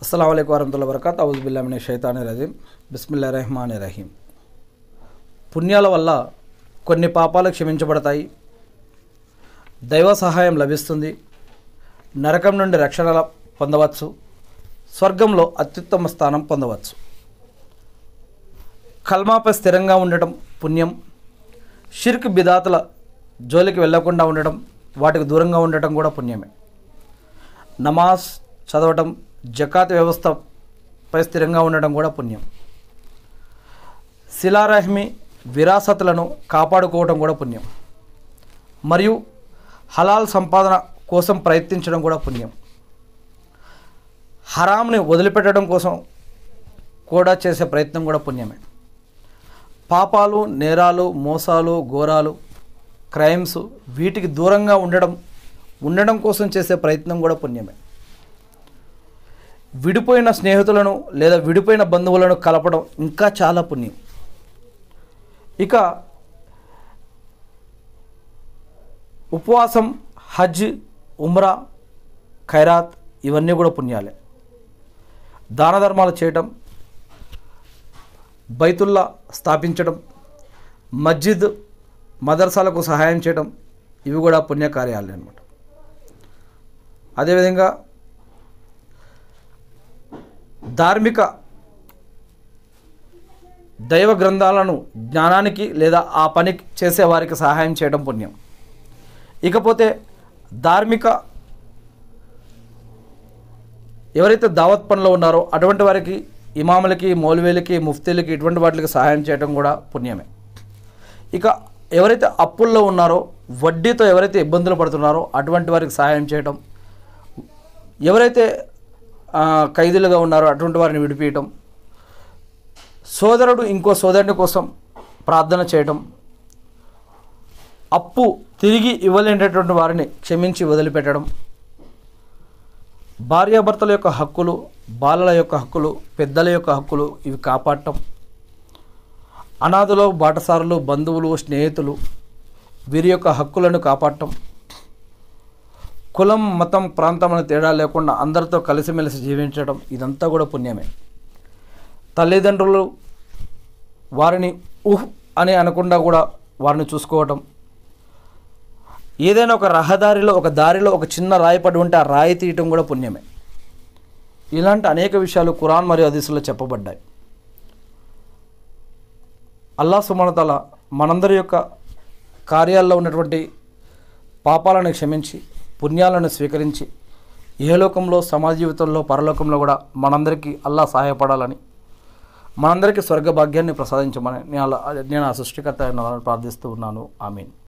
అస్సలాము అలైకుం వరహ్మతుల్లాహి వబరకాతుహు. అఊజు బిల్లాహి మినష్ షైతానిర్ రజీం. బిస్మిల్లాహిర్ రహ్మానిర్ రహీం. పుణ్యాల వల్ల కొన్ని పాపాలు క్షమించబడతాయి, దైవ సహాయం లభిస్తుంది, నరకం నుండి రక్షణ పొందవచ్చు, స్వర్గంలో అత్యుత్తమ స్థానం పొందవచ్చు. కల్మాపై స్థిరంగా ఉండటం పుణ్యం, షిర్క్ బిదాతుల జోలికి వెళ్లకుండా ఉండటం, వాటికి దూరంగా ఉండటం కూడా పుణ్యమే. నమాజ్ చదవటం, జకాత్ వ్యవస్థపై స్థిరంగా ఉండటం కూడా పుణ్యం. శిలారహ్మి విరాసతులను కాపాడుకోవటం కూడా పుణ్యం. మరియు హలాల్ సంపాదన కోసం ప్రయత్నించడం కూడా పుణ్యం. హరాంని వదిలిపెట్టడం కోసం కూడా చేసే ప్రయత్నం కూడా పుణ్యమే. పాపాలు, నేరాలు, మోసాలు, ఘోరాలు, క్రైమ్స్ వీటికి దూరంగా ఉండడం కోసం చేసే ప్రయత్నం కూడా పుణ్యమే. విడిపోయిన స్నేహితులను లేదా విడిపోయిన బంధువులను కలపడం ఇంకా చాలా పుణ్యం. ఇక ఉపవాసం, హజ్, ఉమ్రా, ఖైరాత్ ఇవన్నీ కూడా పుణ్యాలే. దాన ధర్మాలు చేయటం, బైతుల్లా స్థాపించడం, మస్జిద్ మదర్సాలకు సహాయం చేయడం ఇవి కూడా పుణ్యకార్యాలే అన్నమాట. అదేవిధంగా ధార్మిక దైవ గ్రంథాలను జ్ఞానానికి లేదా ఆ పని చేసే వారికి సహాయం చేయడం పుణ్యం. ఇకపోతే ధార్మిక ఎవరైతే దావత్ పనిలో ఉన్నారో అటువంటి వారికి, ఇమాములకి, మౌలవీలకి, ముఫ్తీలకి ఇటువంటి వాటికి సహాయం చేయడం కూడా పుణ్యమే. ఇక ఎవరైతే అప్పుల్లో ఉన్నారో, వడ్డీతో ఎవరైతే ఇబ్బందులు పడుతున్నారో అటువంటి వారికి సహాయం చేయడం, ఎవరైతే ఖైదీలుగా ఉన్నారో అటువంటి వారిని విడిపించడం, సోదరుడు ఇంకో సోదరుని కోసం ప్రార్థన చేయడం, అప్పు తిరిగి ఇవ్వలేనటువంటి వారిని క్షమించి వదిలిపెట్టడం, భార్యాభర్తల యొక్క హక్కులు, బాలల యొక్క హక్కులు, పెద్దల యొక్క హక్కులు ఇవి కాపాడటం, అనాథలు, బాటసారులు, బంధువులు, స్నేహితులు వీరి యొక్క హక్కులను కాపాడటం, కులం, మతం, ప్రాంతం అనే తేడా లేకుండా అందరితో కలిసిమెలిసి జీవించడం ఇదంతా కూడా పుణ్యమే. తల్లిదండ్రులు వారిని అని అనకుండా కూడా వారిని చూసుకోవటం, ఏదైనా ఒక రహదారిలో, ఒక దారిలో ఒక చిన్న రాయి పడి ఉంటే ఆ రాయి తీయటం కూడా పుణ్యమే. ఇలాంటి అనేక విషయాలు ఖురాన్ మరియు హదీసులో చెప్పబడ్డాయి. అల్లాహ్ సుబ్హానహు వ తఆలా మనందరి యొక్క కార్యాల్లో ఉన్నటువంటి పాపాలను క్షమించి పుణ్యాలను స్వీకరించి ఇహలోకంలో, సమాజ జీవితంలో, పరలోకంలో కూడా మనందరికీ అల్లాహ్ సహాయపడాలని, మనందరికీ స్వర్గ భాగ్యాన్ని ప్రసాదించమని నేను ఆ సృష్టికర్త ప్రార్థిస్తూ ఉన్నాను. ఆమీన్.